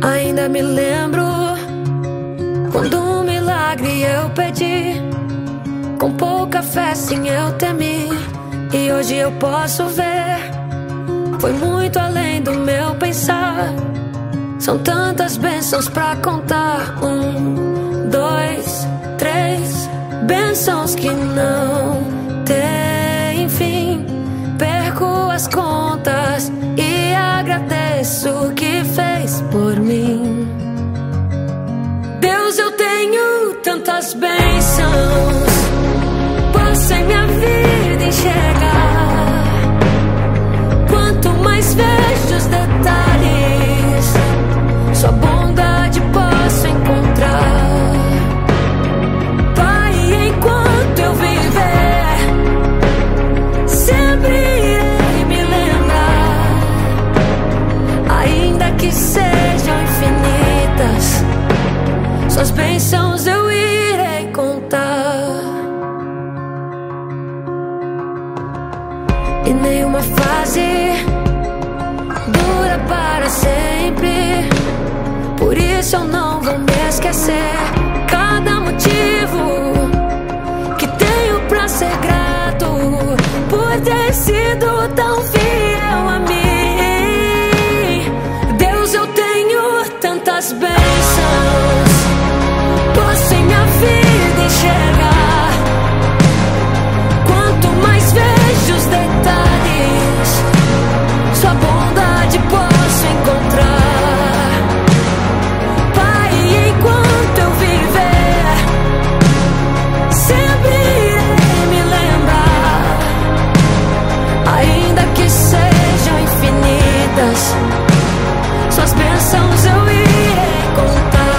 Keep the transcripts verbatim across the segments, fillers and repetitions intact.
Ainda me lembro quando um milagre eu pedi, com pouca fé sim eu temi, e hoje eu posso ver, foi muito além do meu pensar. São tantas bênçãos pra contar. Um, dois, três bênçãos que não tem fim. Perco as contas e agradeço o que fez por mim. Deus, eu tenho tantas bênçãos, posso em minha vida enxergar. Quanto mais vejo os detalhes, sua bondade posso encontrar. Pai, enquanto eu viver, sempre irei me lembrar. Ainda que sejam infinitas, suas bênçãos eu irei contar. E nenhuma fase dura para sempre, por isso eu não vou me esquecer. Cada motivo que tenho pra ser grato, por ter sido tão fiel a mim. Deus, eu tenho tantas bênçãos, posso em minha vida enxergar. Quanto mais vejo os detalhes, sua bondade posso encontrar. Pai, enquanto eu viver, sempre irei me lembrar. Ainda que sejam infinitas, suas bênçãos eu irei contar.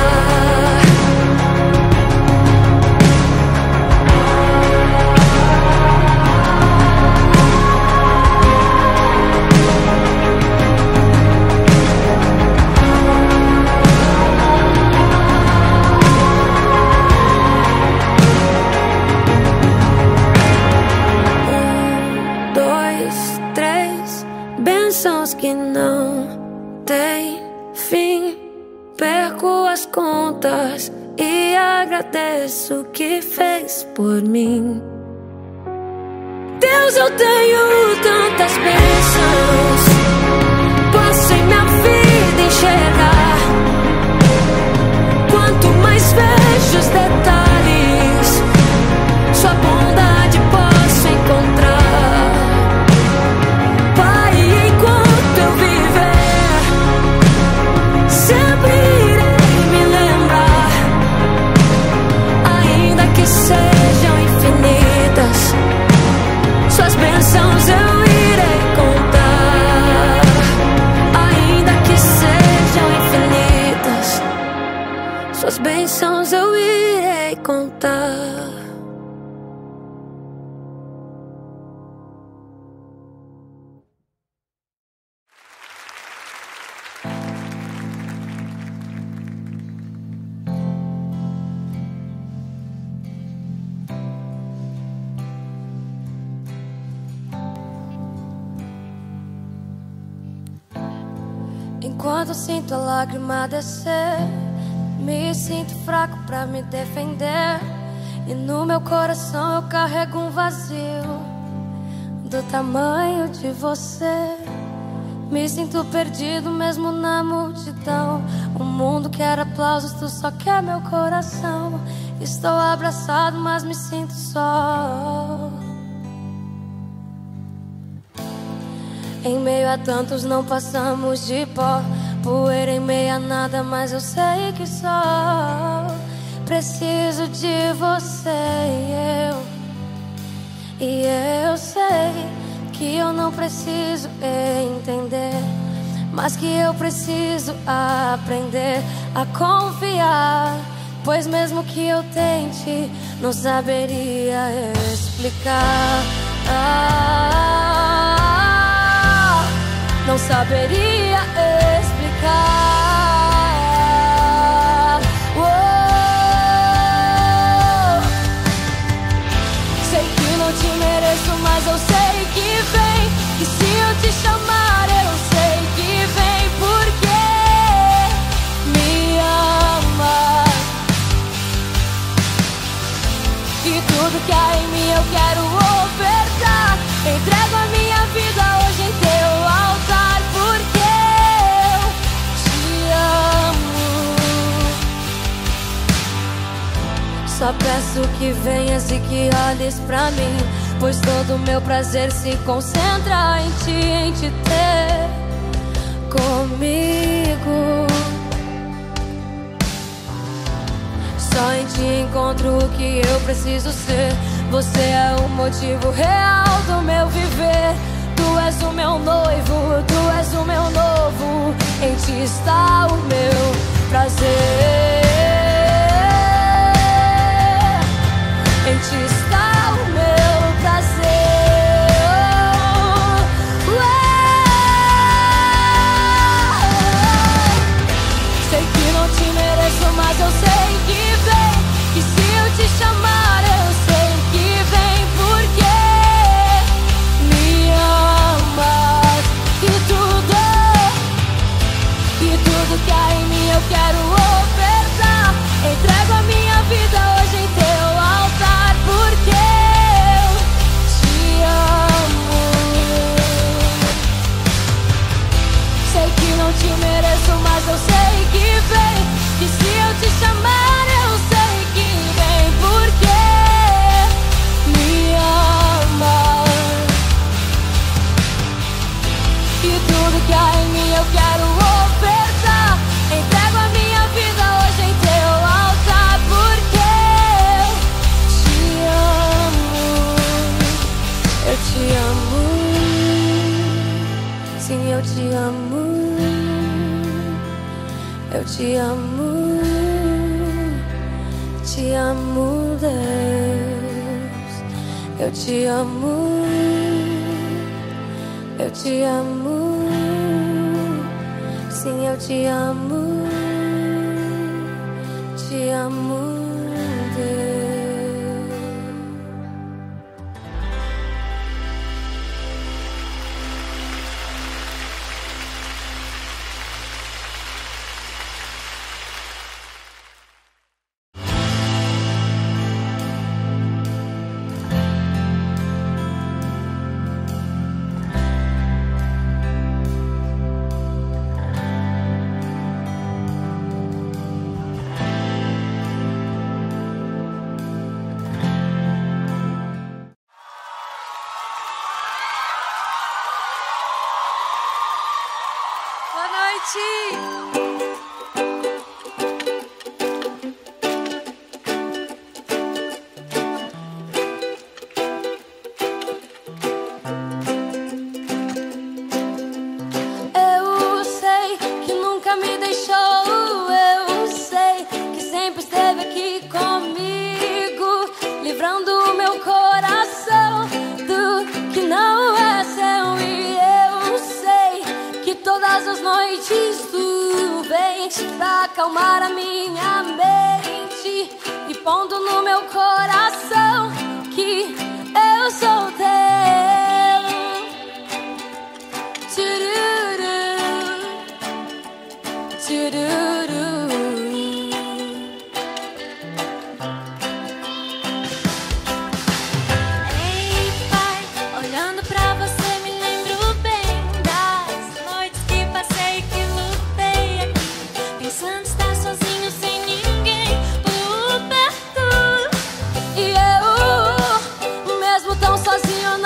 Um, dois, três bênçãos que não tem fim. Perco as contas e agradeço o que fez por mim. Deus, eu tenho tantas bênçãos, posso em minha vida enxergar. Quanto mais vejo os detalhes, sua bondade posso encontrar. Pai, enquanto eu viver, sempre irei me lembrar. Ainda que sejam infinitas, suas bênçãos eu irei contar. Ainda que sejam infinitas, suas bênçãos eu irei contar. Enquanto sinto a lágrima descer, me sinto fraco pra me defender. E no meu coração eu carrego um vazio do tamanho de você. Me sinto perdido mesmo na multidão. O mundo quer aplausos, tu só quer meu coração. Estou abraçado, mas me sinto só. Em meio a tantos não passamos de pó, poeira em meio a nada, mas eu sei que só preciso de você. E eu, e eu sei que eu não preciso entender, mas que eu preciso aprender a confiar. Pois mesmo que eu tente, não saberia explicar. Ah, não saberia explicar. Oh, sei que não te mereço, mas eu sei que vem. E se eu te chamar, eu sei que vem. Porque Peço que venhas e que olhes pra mim, pois todo meu prazer se concentra em ti, em te ter comigo. Só em ti encontro o que eu preciso ser. Você é o motivo real do meu viver. Tu és o meu noivo, tu és o meu novo. Em ti está o meu prazer. Em ti está o meu prazer. Oh, oh. Sei que não te mereço, mas eu sei que vem. Que se eu te chamar, eu sei que vem. Porque me amas. E tudo, e tudo que há em mim eu quero ofertar. Entrego a minha vida hoje em teu altar, porque eu te amo. Sei que não te mereço, mas eu sei que vem. Que se eu te chamar, eu sei que vem. Porque me amas. E tudo que há em mim eu quero ofertar. Entrego a minha vida hoje em teu altar, porque eu te amo. Eu te amo. Sim, eu te amo. Eu te amo. Te amo, Deus. Eu te amo. Eu te amo. Sim, eu te amo. Te amo, Deus. Boa noite! Eu sei que nunca me deixou. Eu sei que sempre esteve aqui comigo, livrando o meu coração do que não é seu. E eu sei que todas as noites tu vens pra acalmar a minha mente, e pondo no meu coração que eu sou teu. Tchururu, tchururu. Ei, pai, olhando pra você me lembro bem das noites que passei, que lutei aqui, pensando estar sozinho sem ninguém por perto. E eu, mesmo tão sozinho,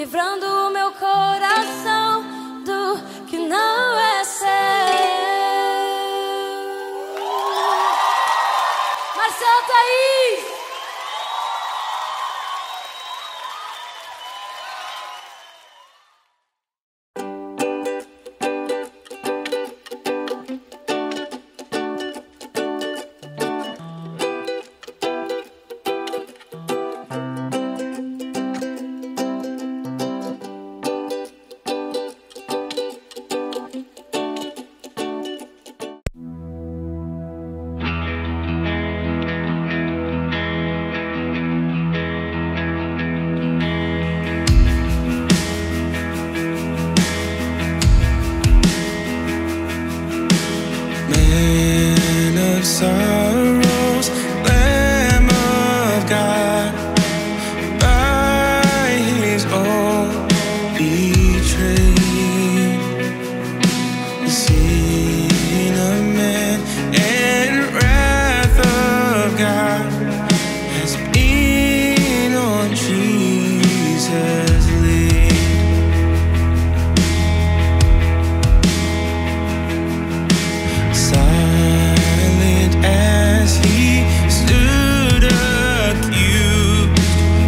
livrando o meu coração do que não é seu. Marcelo Thaís! Sorrows, Lamb of God, by his own betrayed, the sin of man and wrath of God has been on Jesus laid. As he stood accused,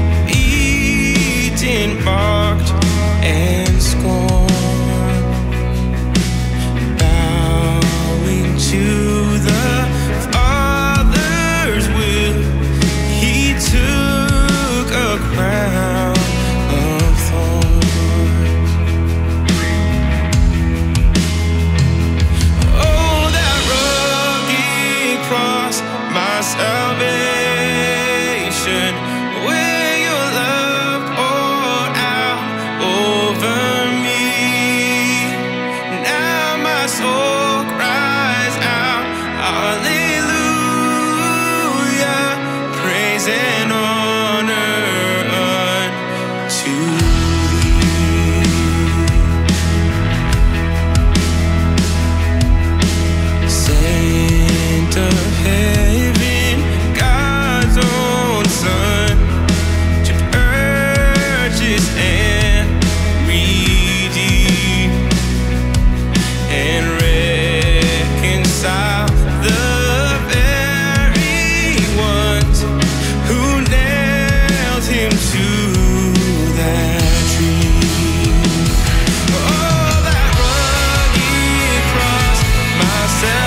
beaten, mocked, and scorned, bowing to the Father's will, he took a crown of thorns. Oh, that rugged cross, my salvation, where your love poured out over me. Now my soul cries out, hallelujah, praise and honor unto thee. Saint of heaven, God's own Son, to purchase and redeem and reconcile the very ones who nailed him to that tree. Oh, that rugged cross, my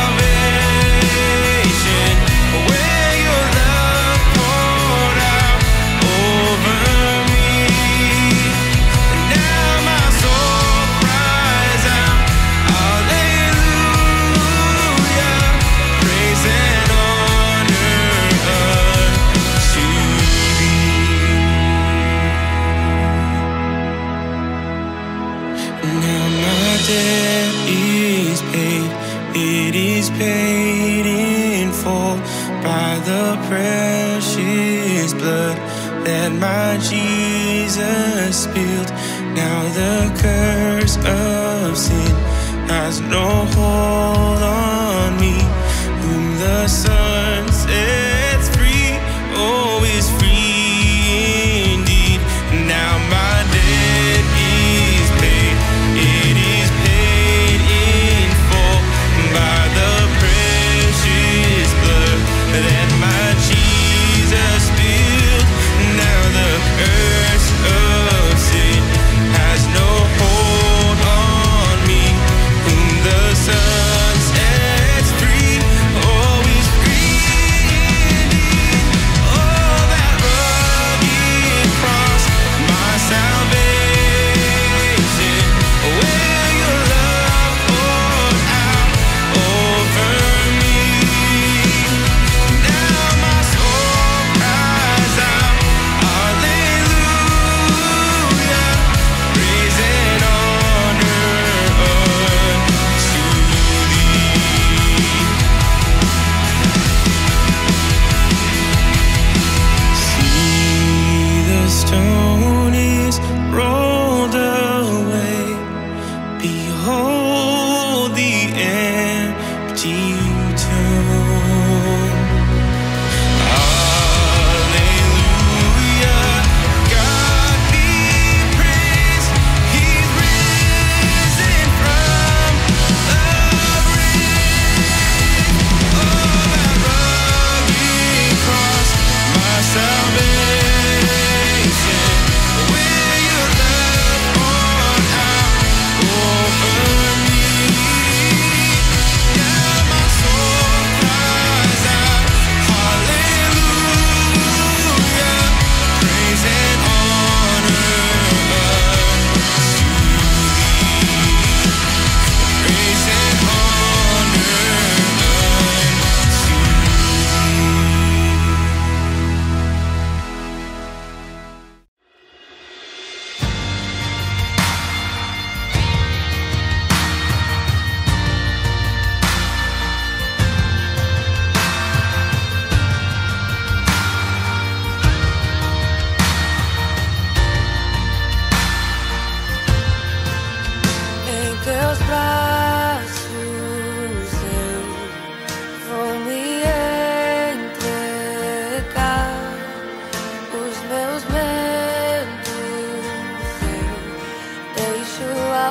salvation, where your love poured out over me. And now my soul cries out, hallelujah, praise and honor unto thee. Now my debt is paid, it is paid in full by the precious blood that my Jesus spilled. Now the curse of sin has no hold on me. Whom the Son sets free, oh, is free indeed. Now my debt is paid, it is paid in full by the precious blood that my Jesus spilled. Now the curse of sin has no hold on me. Whom the Son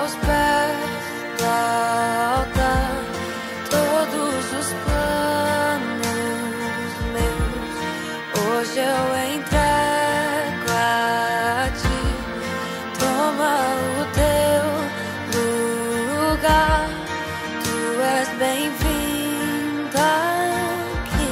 aos pés do altar todos os planos meus. Hoje eu entrego a ti, toma o teu lugar. Tu és bem-vinda aqui.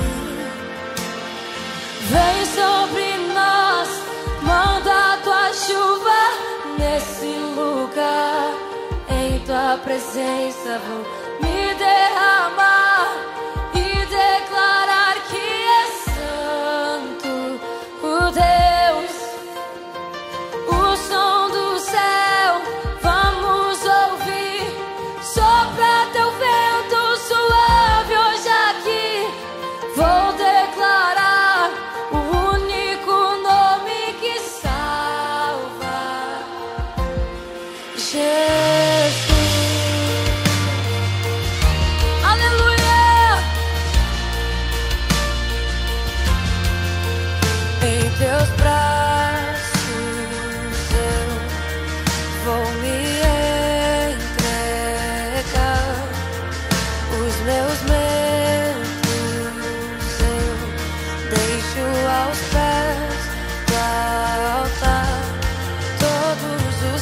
Vem sobre nós, manda tua chuva nesse lugar. Em tua presença vou me derramar e declarar que é santo o Deus. O som do céu vamos ouvir, sopra teu vento suave hoje aqui. Vou declarar o único nome que salva, Jesus. Aleluia. Em teus braços eu vou me entregar. Os meus medos eu deixo aos pés do altar. Todos os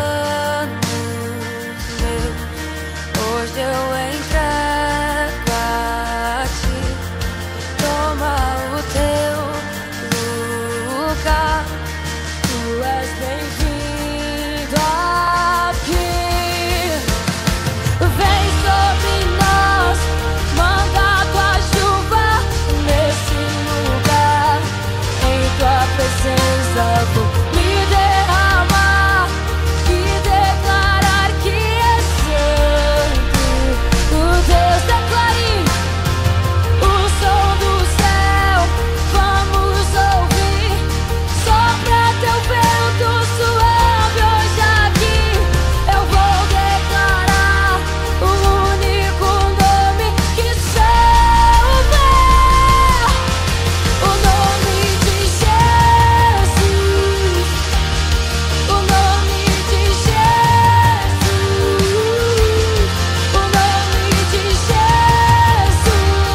planos meus hoje eu entrego a ti. Toma o teu lugar. Tu és bem-vindo aqui. Vem sobre nós, manda tua chuva nesse lugar. Em tua presença vou me derramar e declarar que é santo o Deus. Declare o som do céu, vamos ouvir, sopra teu vento suave hoje aqui. Eu vou declarar o único nome que salva, o nome de Jesus, o nome de Jesus, o nome de Jesus,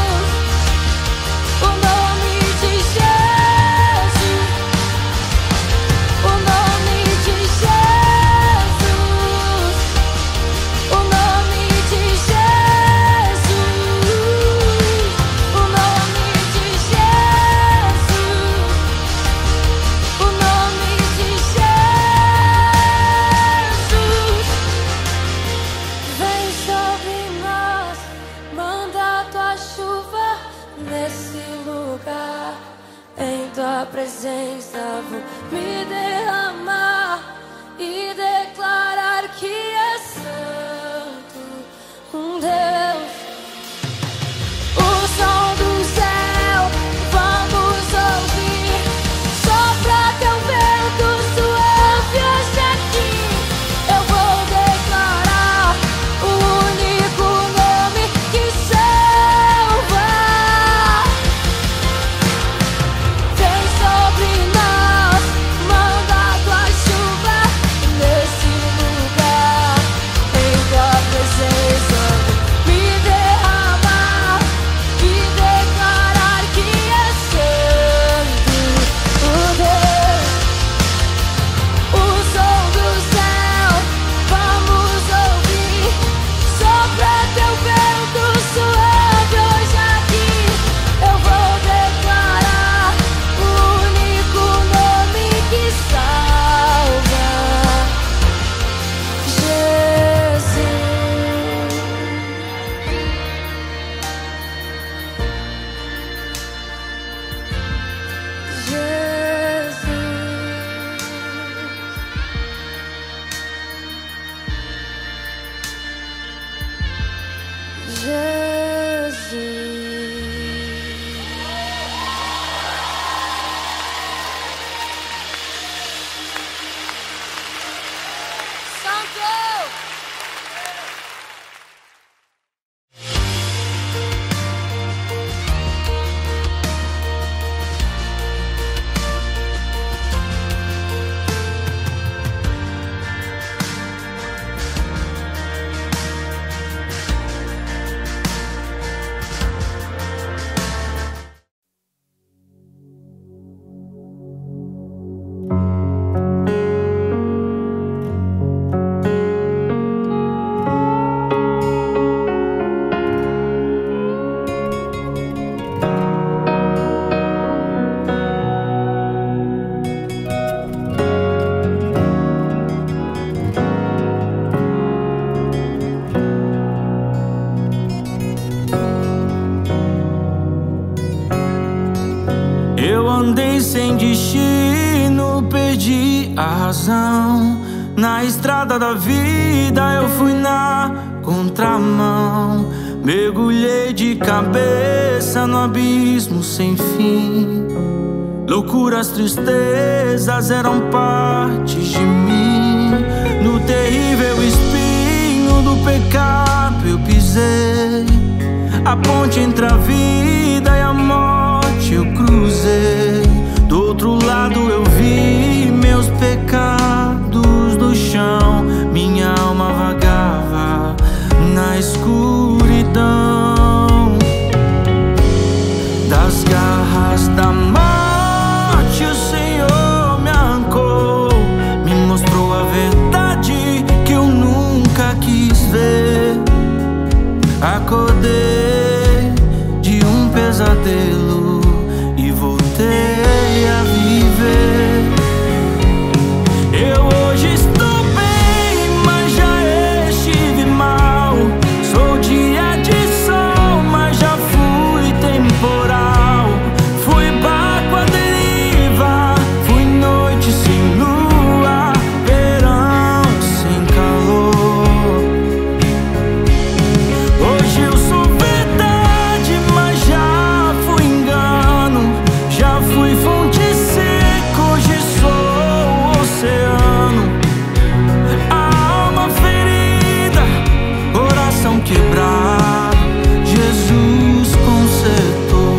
o nome de Jesus, o nome de Jesus, o nome de Jesus, o nome de Jesus, o nome de Jesus. Vem sobre nós, manda tua chuva nesse lugar. Em tua presença vou me derramar e declarar que é santo um Deus. O som do céu vamos ouvir, sopra teu vento suave hoje aqui. Eu vou declarar o único nome que salva. Vem sobre nós, manda tua chuva nesse lugar. Em tua presença vou me derramar e declarar que é santo o Deus. O som do céu vamos ouvir, sopra teu vento suave hoje aqui. Eu vou declarar o único nome que salva, Jesus. sem destino, perdi a razão. Na estrada da vida eu fui na contramão. Mergulhei de cabeça no abismo sem fim. Loucuras, tristezas eram partes de mim. No terrível espinho do pecado eu pisei. A ponte entre a vida e a morte eu cruzei. Do outro lado eu vi meus pecados do chão. Minha alma vagava na escuridão. Das garras da morte o Senhor me arrancou. Me mostrou a verdade que eu nunca quis ver. Acordei de um pesadelo e voltei a viver. Eu hoje estou bem, mas já estive mal. Sou dia de sol, mas já fui temporal. Fui barco à deriva, fui noite sem lua, verão sem calor. Hoje eu sou verdade, mas já fui engano. Já fui fonte seca, hoje sou oceano. A alma ferida, coração quebrado, Jesus consertou.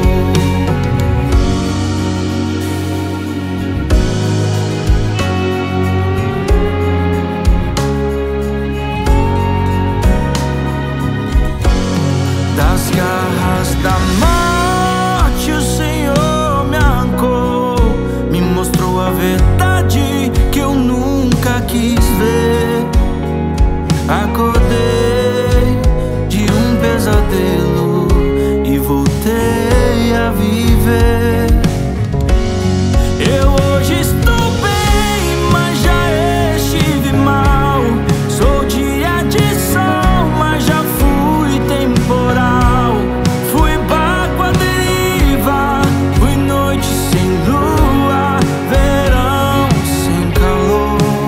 Das garras da morte o Senhor me arrancou. Me mostrou a verdade que eu nunca quis ver. Acordei de um pesadelo e voltei a viver. Eu hoje estou bem, mas já estive mal. Sou dia de sol, mas já fui temporal. Fui barco à deriva, fui noite sem lua, verão sem calor.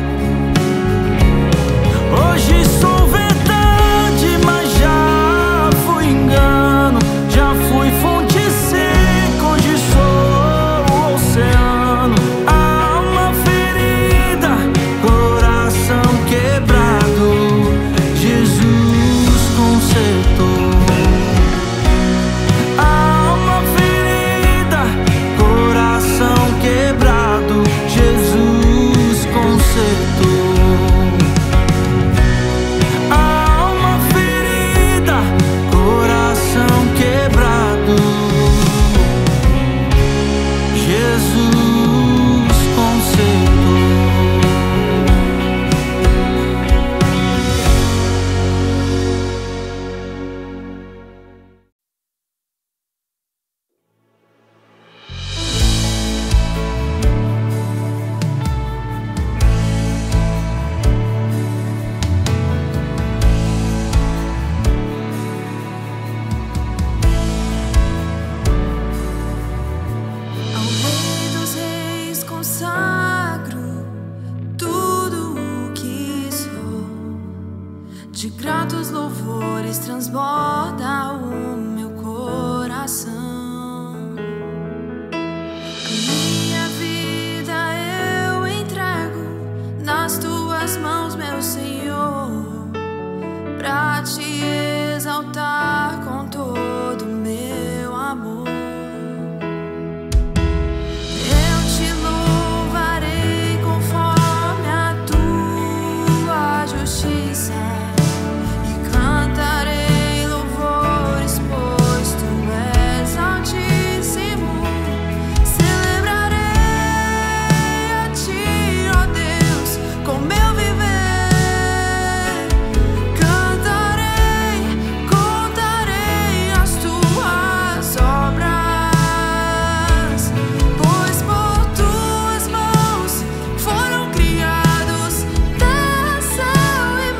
Hoje sou verdade, mas já fui engano. Já fui fonte seca, hoje sou oceano. Alma ferida, coração quebrado, Jesus consertou. Alma ferida, coração quebrado, Jesus consertou. Alma ferida, coração quebrado, Jesus consertou. Ao Rei dos Reis consagro tudo o que sou. De gratos louvores transborda o meu coração. Minha vida eu entrego nas tuas mãos, meu Senhor, pra te exaltar com todo o meu amor. Eu te louvarei conforme a tua justiça e cantarei louvores, pois tu és altíssimo. Celebrarei a ti, ó Deus, com meu viver. Cantarei, contarei as tuas obras, pois por tuas mãos foram criados terra, céu e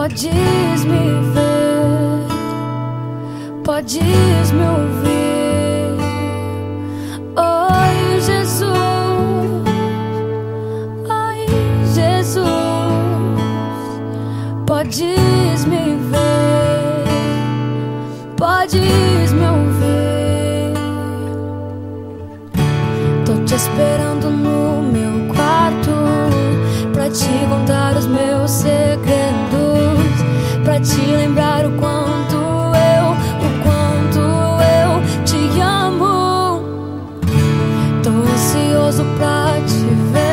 Podes me ver, podes me ouvir. Oi, Jesus, oi, Jesus. Podes me ver, podes me ouvir. Tô te esperando no meu quarto pra te contar os meus segredos, pra te lembrar o quanto eu, o quanto eu te amo. Tô ansioso pra te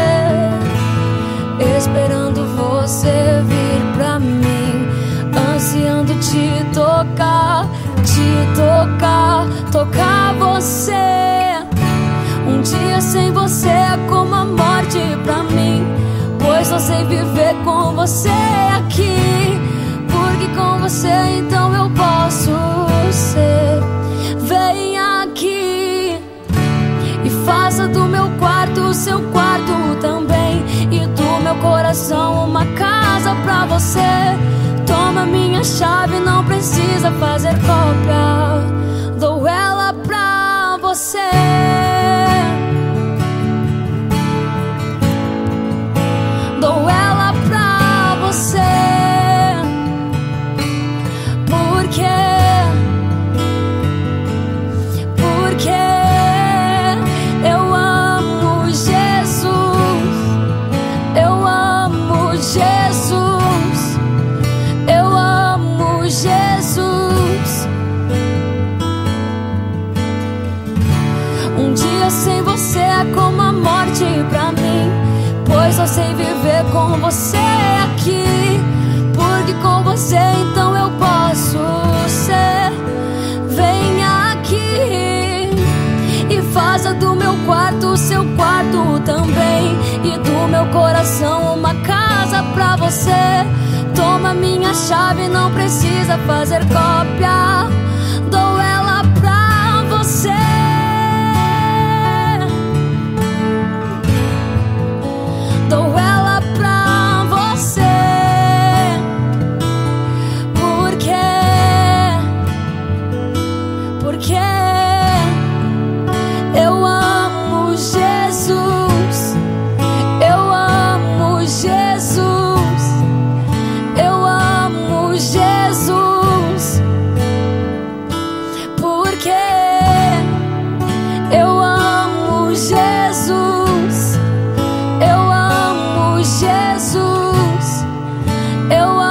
ver, esperando você vir pra mim, ansiando te tocar, te tocar, tocar você. Um dia sem você é como a morte pra mim, pois só sei viver com você aqui. Porque com você então eu posso ser. Vem aqui e faça do meu quarto o seu quarto também, e do meu coração uma casa pra você. Toma minha chave, não precisa fazer cópia, dou ela pra você. Dou ela pra você. Porque, porque eu amo Jesus, eu amo Jesus, eu amo Jesus. Um dia sem você é como a morte pra mim, pois só sei viver com você aqui. Porque com você então eu posso ser. Vem aqui e faça do meu quarto o seu quarto também, e do meu coração uma casa pra você. Toma minha chave, não precisa fazer cópia, dou ela pra você. Dou ela pra você. Porque, porque eu amo Jesus, eu amo Jesus, eu amo Jesus. Porque eu amo Jesus, eu amo Jesus, eu